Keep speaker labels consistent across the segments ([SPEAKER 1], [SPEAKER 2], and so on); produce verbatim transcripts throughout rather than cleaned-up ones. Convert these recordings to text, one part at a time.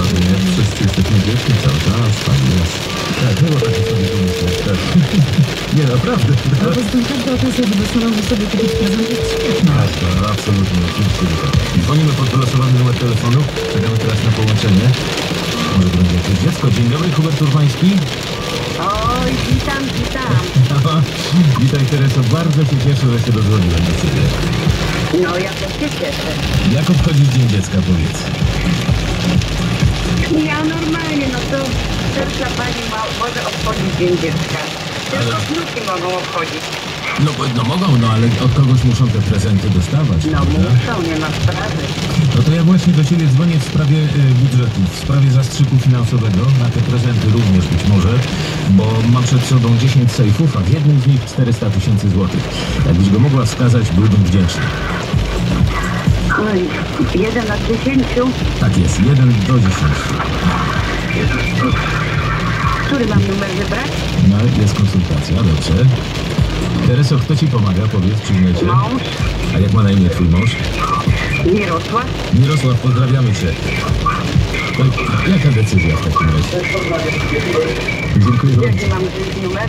[SPEAKER 1] nie? Wszyscy jesteśmy grzeczni cały czas, tak jest. Tak, było takie sobie pomyśleć, tak. Nie, naprawdę.
[SPEAKER 2] Ale poza tym każda okazja wylosowana sobie kupić prezent jest świetna.
[SPEAKER 1] Tak, to absolutnie, oczywiście. Dzwonimy pod wylosowany numer telefonu, czekamy teraz na połączenie. Może to będzie jakieś dziecko. Dzień dobry, Hubert Urbański.
[SPEAKER 3] Oj, witam, witam.
[SPEAKER 1] Witaj, Tereso, bardzo się cieszę, że się dozwoliłem do ciebie.
[SPEAKER 3] No, ja też się cieszę.
[SPEAKER 1] Jak obchodzisz Dzień Dziecka, powiedz?
[SPEAKER 3] Ja normalnie, no to pierwsza pani ma, może obchodzić Dzień Dziecka. Tylko
[SPEAKER 1] Ale-
[SPEAKER 3] wnuki mogą obchodzić.
[SPEAKER 1] No, bo- no mogą, no ale od kogoś muszą te prezenty dostawać,
[SPEAKER 3] No
[SPEAKER 1] prawda?
[SPEAKER 3] muszą, nie ma sprawy.
[SPEAKER 1] No to ja właśnie do ciebie dzwonię w sprawie y, budżetu, w sprawie zastrzyku finansowego, na te prezenty również być może, bo mam przed sobą dziesięć sejfów, a w jednym z nich czterysta tysięcy złotych. Jakbyś go mogła wskazać, byłbym wdzięczny.
[SPEAKER 3] Oj, jeden na dziesięciu.
[SPEAKER 1] Tak jest, jeden do dziesięciu.
[SPEAKER 3] Który mam numer wybrać?
[SPEAKER 1] No, jest konsultacja, dobrze. Tereso, kto ci pomaga, powiedz, przyjmie cię.
[SPEAKER 3] Mąż,
[SPEAKER 1] A jak ma na imię twój mąż?
[SPEAKER 3] Mirosław.
[SPEAKER 1] Mirosław, pozdrawiamy cię. To jaka decyzja w takim razie? Dziękuję bardzo.
[SPEAKER 3] Jaki mam wziąć numer?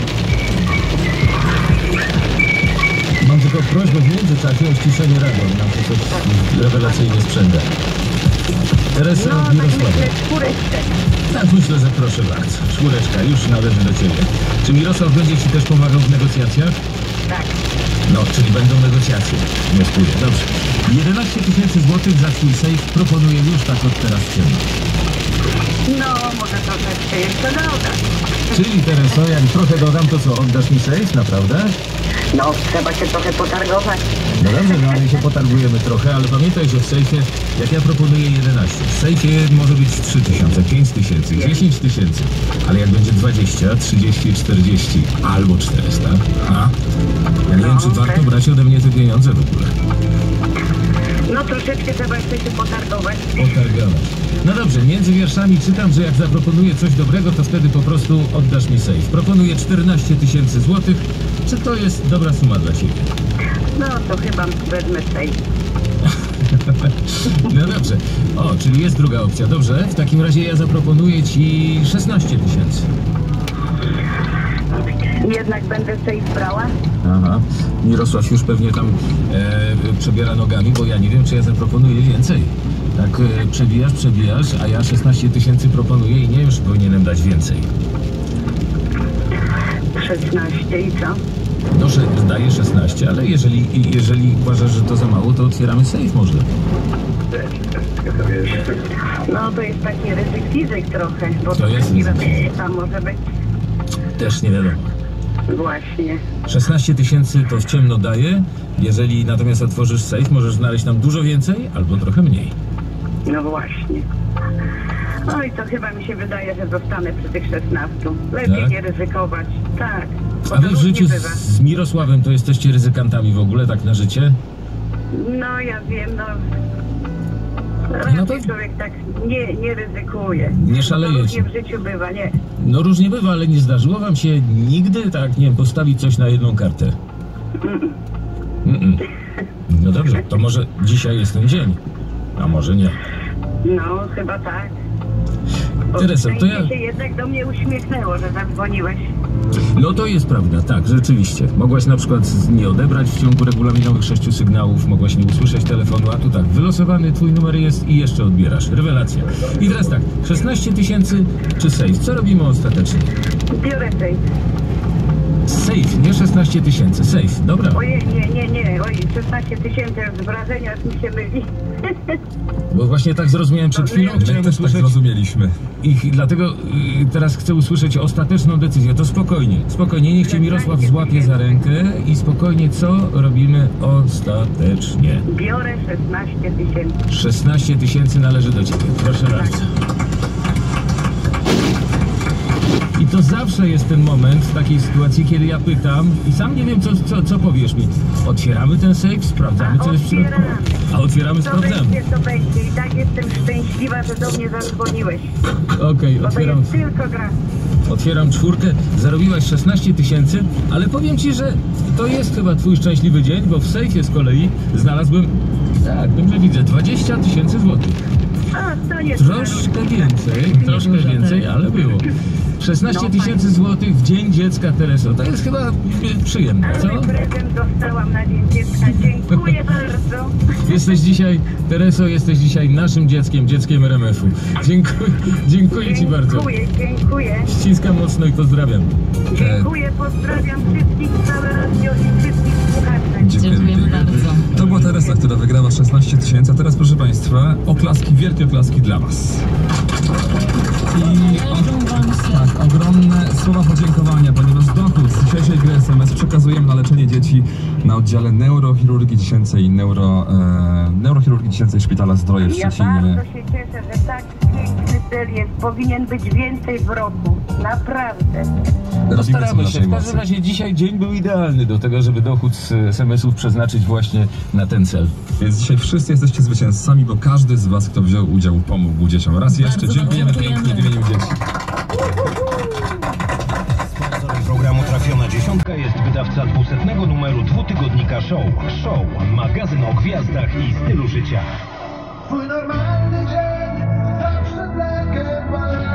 [SPEAKER 1] Mam tylko prośbę w międzyczasie o ściszenie radio, nam się coś rewelacyjnie sprzęga. Teresa
[SPEAKER 3] No, tak
[SPEAKER 1] Mirosława.
[SPEAKER 3] myślę, czwóreczkę.
[SPEAKER 1] Tak, myślę, że proszę bardzo. Czwóreczka, już należy do ciebie. Czy Mirosław będzie ci też pomagał w negocjacjach?
[SPEAKER 3] Tak.
[SPEAKER 1] No, czyli będą negocjacje. Wnioskuję. Dobrze. jedenaście tysięcy złotych za twój sejf proponuję już tak od teraz w ciemno.
[SPEAKER 3] No, może troszeczkę jeszcze dodać.
[SPEAKER 1] Czyli Tereso, jak trochę dodam, to co, oddasz mi sejf, naprawdę?
[SPEAKER 3] No, trzeba się trochę potargować.
[SPEAKER 1] No dobrze, no ale się potargujemy trochę, ale pamiętaj, że w sejfie, jak ja proponuję jedenaście, w sejfie może być trzy tysiące, pięć tysięcy, dziesięć tysięcy, ale jak będzie dwadzieścia, trzydzieści, czterdzieści albo czterysta, a? Ja nie
[SPEAKER 3] No,
[SPEAKER 1] wiem, czy warto
[SPEAKER 3] okej.
[SPEAKER 1] brać ode mnie te pieniądze w ogóle.
[SPEAKER 3] No, troszeczkę trzeba jeszcze się potargować.
[SPEAKER 1] Potargamy. No dobrze, między wierszami czytam, że jak zaproponuję coś dobrego, to wtedy po prostu oddasz mi sejf. Proponuję czternaście tysięcy złotych. Czy to jest dobra suma dla ciebie?
[SPEAKER 3] No, to chyba wezmę tej.
[SPEAKER 1] No dobrze. O, czyli jest druga opcja. Dobrze, w takim razie ja zaproponuję ci szesnaście tysięcy.
[SPEAKER 3] Jednak będę tej brała?
[SPEAKER 1] Aha. Mirosław już pewnie tam e, przebiera nogami, bo ja nie wiem, czy ja zaproponuję więcej. Tak e, przebijasz, przebijasz, a ja szesnaście tysięcy proponuję i nie wiem, czy powinienem dać więcej.
[SPEAKER 3] szesnaście i co?
[SPEAKER 1] No, że daję szesnaście, ale jeżeli, jeżeli uważasz, że to za mało, to otwieramy sejf może.
[SPEAKER 3] No, to jest taki ryzyk fizyk trochę, bo
[SPEAKER 1] To jest ryzyk.
[SPEAKER 3] tam może być
[SPEAKER 1] Też nie wiadomo.
[SPEAKER 3] właśnie.
[SPEAKER 1] szesnaście tysięcy to w ciemno daje. Jeżeli natomiast otworzysz sejf, możesz znaleźć tam dużo więcej albo trochę mniej.
[SPEAKER 3] No właśnie. Oj, to chyba mi się wydaje, że zostanę przy tych szesnastu. Lepiej
[SPEAKER 1] Tak?
[SPEAKER 3] nie ryzykować. Tak. bo
[SPEAKER 1] A wy
[SPEAKER 3] to
[SPEAKER 1] w
[SPEAKER 3] różnie
[SPEAKER 1] życiu
[SPEAKER 3] bywa.
[SPEAKER 1] z, z Mirosławem to jesteście ryzykantami w ogóle, tak na życie?
[SPEAKER 3] No, ja wiem, no...
[SPEAKER 1] No to-
[SPEAKER 3] Raczej człowiek tak nie, nie ryzykuje.
[SPEAKER 1] Nie
[SPEAKER 3] To
[SPEAKER 1] szalejecie.
[SPEAKER 3] różnie w życiu bywa, nie.
[SPEAKER 1] No różnie bywa, ale nie zdarzyło wam się nigdy tak, nie wiem, postawić coś na jedną kartę? Mm-mm. No dobrze, to może dzisiaj jest ten dzień, a może nie.
[SPEAKER 3] No, chyba tak. Bo
[SPEAKER 1] Tereso, to ja...
[SPEAKER 3] szczęście się jednak do mnie uśmiechnęło, że zadzwoniłeś.
[SPEAKER 1] No to jest prawda, tak, rzeczywiście. Mogłaś na przykład nie odebrać w ciągu regulaminowych sześciu sygnałów, mogłaś nie usłyszeć telefonu, a tu tak, wylosowany twój numer jest i jeszcze odbierasz. Rewelacja. I teraz tak, szesnaście tysięcy czy sejf? Co robimy ostatecznie?
[SPEAKER 3] Biorę tej.
[SPEAKER 1] Sejf, nie szesnaście tysięcy, sejf, dobra.
[SPEAKER 3] Ojej, nie, nie, nie. Oj, szesnaście tysięcy z wrażenia aż mi się myli.
[SPEAKER 1] Bo właśnie tak zrozumiałem przed chwilą,
[SPEAKER 3] My
[SPEAKER 1] chciałem
[SPEAKER 4] też tak
[SPEAKER 1] usłyszeć
[SPEAKER 4] zrozumieliśmy.
[SPEAKER 1] i dlatego y, teraz chcę usłyszeć ostateczną decyzję. To spokojnie, spokojnie, niech cię Mirosław złapie za rękę i spokojnie, co robimy ostatecznie?
[SPEAKER 3] Biorę szesnaście tysięcy.
[SPEAKER 1] szesnaście tysięcy należy do ciebie, proszę bardzo. I to zawsze jest ten moment w takiej sytuacji, kiedy ja pytam i sam nie wiem, co, co, co powiesz mi. Otwieramy ten sejf, sprawdzamy,
[SPEAKER 3] A
[SPEAKER 1] co jest w środku.
[SPEAKER 3] otwieramy.
[SPEAKER 1] A otwieramy,
[SPEAKER 3] Co
[SPEAKER 1] sprawdzamy.
[SPEAKER 3] będzie, to będzie. I tak jestem szczęśliwa, że do mnie zadzwoniłeś.
[SPEAKER 1] Okej,
[SPEAKER 3] Bo to
[SPEAKER 1] otwieram,
[SPEAKER 3] jest tylko gra.
[SPEAKER 1] otwieram czwórkę. Zarobiłaś szesnaście tysięcy, ale powiem ci, że to jest chyba twój szczęśliwy dzień, bo w sejfie z kolei znalazłem, tak, dobrze widzę, dwadzieścia tysięcy złotych.
[SPEAKER 3] A, to jest
[SPEAKER 1] Troszkę więcej, troszkę
[SPEAKER 2] dużo,
[SPEAKER 1] więcej,
[SPEAKER 2] tak.
[SPEAKER 1] ale było. szesnaście tysięcy złotych w Dzień Dziecka, Tereso. To jest chyba y, przyjemne, co?
[SPEAKER 3] Cały prezent dostałam na Dzień Dziecka. Dziękuję bardzo.
[SPEAKER 1] Jesteś dzisiaj, Tereso, jesteś dzisiaj naszym dzieckiem, dzieckiem R M F-u. Dziękuję, dziękuję Ci bardzo.
[SPEAKER 3] Dziękuję, dziękuję.
[SPEAKER 1] Ściskam mocno i pozdrawiam.
[SPEAKER 3] Dziękuję, pozdrawiam wszystkich, całe radio i wszystkich słuchaczy.
[SPEAKER 2] Dziękujemy bardzo.
[SPEAKER 4] To była Teresa, która wygrała szesnaście tysięcy, a teraz proszę Państwa, oklaski, wielkie oklaski dla Was. I o, tak, ogromne słowa podziękowania, ponieważ dochód z dzisiejszej gry S M S przekazujemy na leczenie dzieci na oddziale neurochirurgii dziecięcej i neuro, e, neurochirurgii dziecięcej Szpitala Zdroje w
[SPEAKER 3] Ja
[SPEAKER 4] Szczecinie.
[SPEAKER 3] bardzo się cieszę, że tak piękny cel jest. Powinien być więcej w roku. Naprawdę.
[SPEAKER 1] No
[SPEAKER 4] Robimy co
[SPEAKER 1] staramy
[SPEAKER 4] w
[SPEAKER 1] się.
[SPEAKER 4] naszej
[SPEAKER 1] W każdym
[SPEAKER 4] mocy.
[SPEAKER 1] razie dzisiaj dzień był idealny do tego, żeby dochód z S M S-ów przeznaczyć właśnie na ten cel.
[SPEAKER 4] Więc dzisiaj wszyscy jesteście zwycięzcami, bo każdy z Was, kto wziął udział, pomógł dzieciom. Raz jeszcze
[SPEAKER 2] Bardzo
[SPEAKER 4] dziękujemy
[SPEAKER 2] dziękujemy.
[SPEAKER 4] pięknie w imieniu dzieci.
[SPEAKER 5] Sponsorem programu Trafiona Dziesiątka jest wydawca dwusetnego numeru dwutygodnika Show. Show, magazyn o gwiazdach i stylu życia.
[SPEAKER 6] Twój normalny dzień zawsze black and white.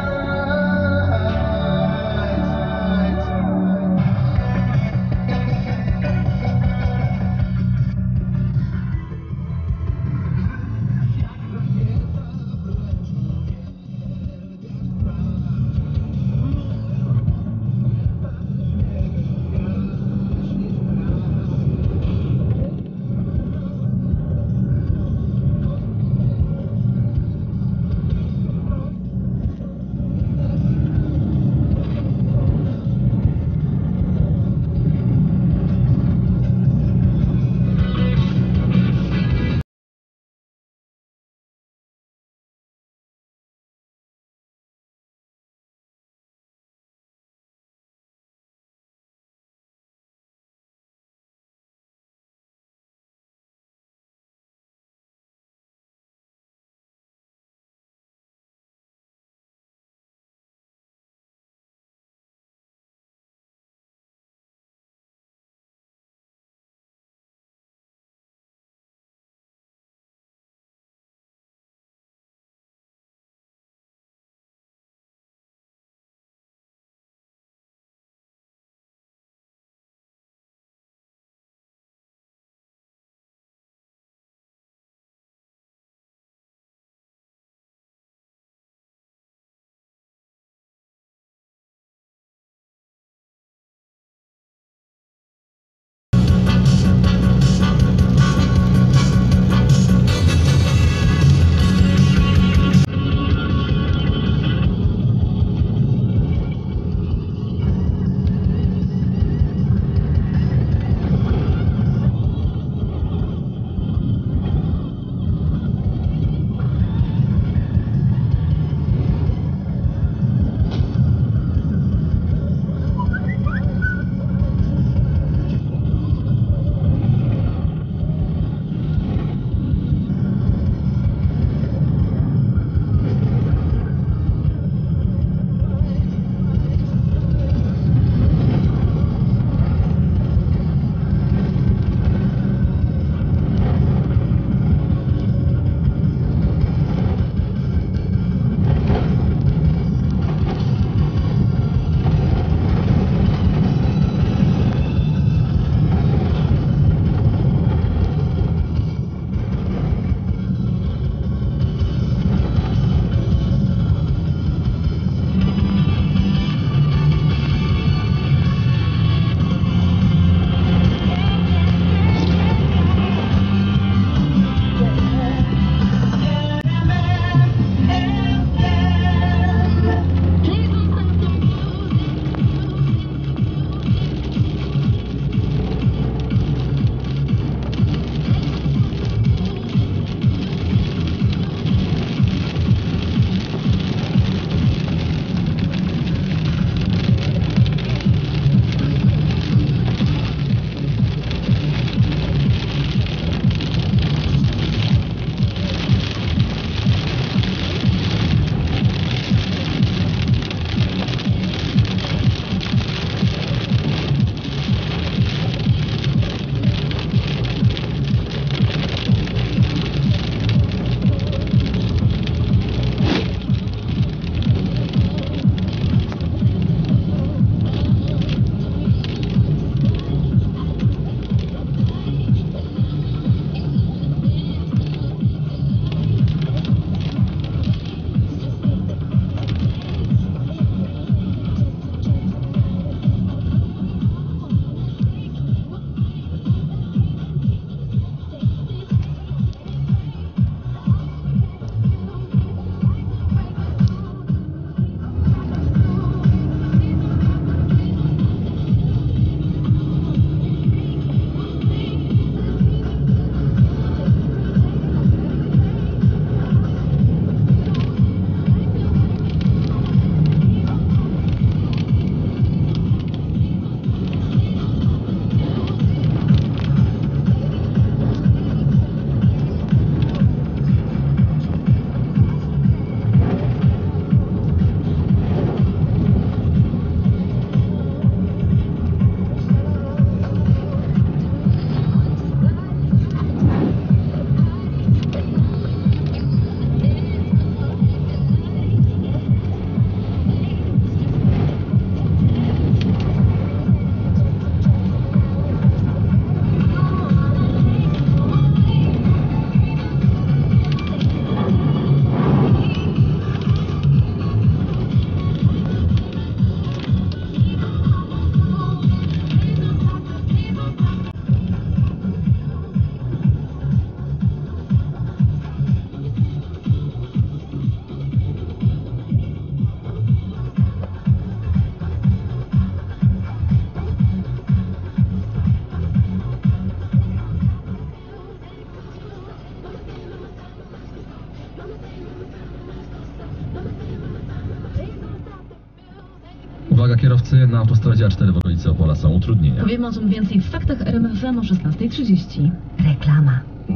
[SPEAKER 4] Uwaga kierowcy, na autostradzie A cztery w okolicy Opola są utrudnienia.
[SPEAKER 2] Powiemy o tym więcej w faktach R M F M o szesnasta trzydzieści. Reklama.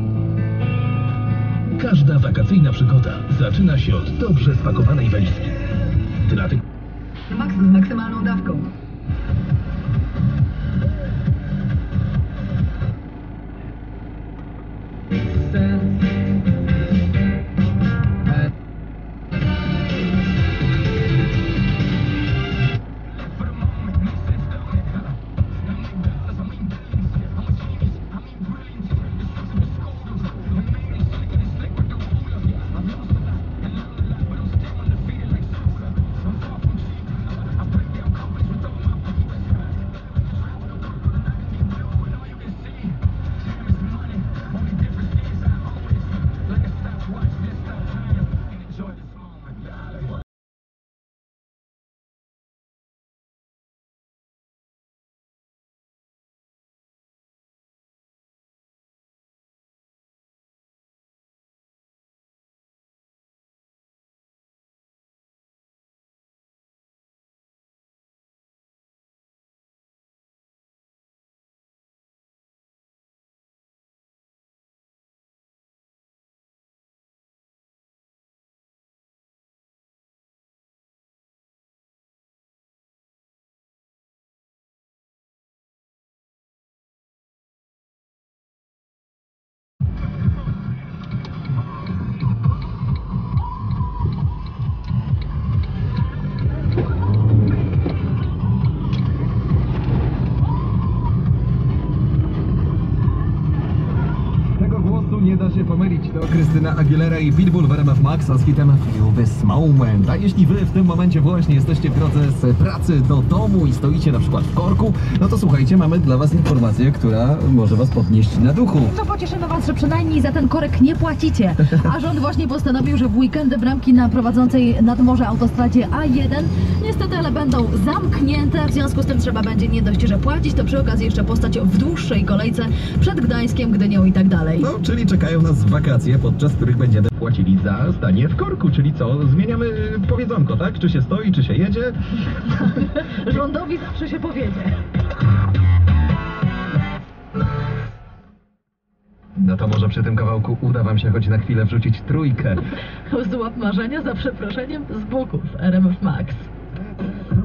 [SPEAKER 5] Każda wakacyjna przygoda zaczyna się od dobrze spakowanej walizki. Dlatego
[SPEAKER 3] Max z maksymalną dawką.
[SPEAKER 4] Nie da się pomylić, to Krystyna Aguilera i Pitbull w R M F Max, a z hitem Feel This Moment. A jeśli wy w tym momencie właśnie jesteście w drodze z pracy do domu i stoicie na przykład w korku, no to słuchajcie, mamy dla was informację, która może was podnieść na duchu.
[SPEAKER 2] No pocieszymy was, że przynajmniej za ten korek nie płacicie. A rząd właśnie postanowił, że w weekendy bramki na prowadzącej nad morze autostradzie A jeden niestety, ale będą zamknięte. W związku z tym trzeba będzie nie dość, że płacić, to przy okazji jeszcze postać w dłuższej kolejce przed Gdańskiem, Gdynią i tak dalej.
[SPEAKER 4] No, czyli czekają nas wakacje, podczas których będziemy płacili za stanie w korku, czyli co? Zmieniamy powiedzonko, tak? Czy się stoi, czy się jedzie?
[SPEAKER 2] Rządowi zawsze się powiedzie.
[SPEAKER 4] No to może przy tym kawałku uda wam się choć na chwilę wrzucić trójkę.
[SPEAKER 2] Złap marzenia za przeproszeniem z Buków R M F Max.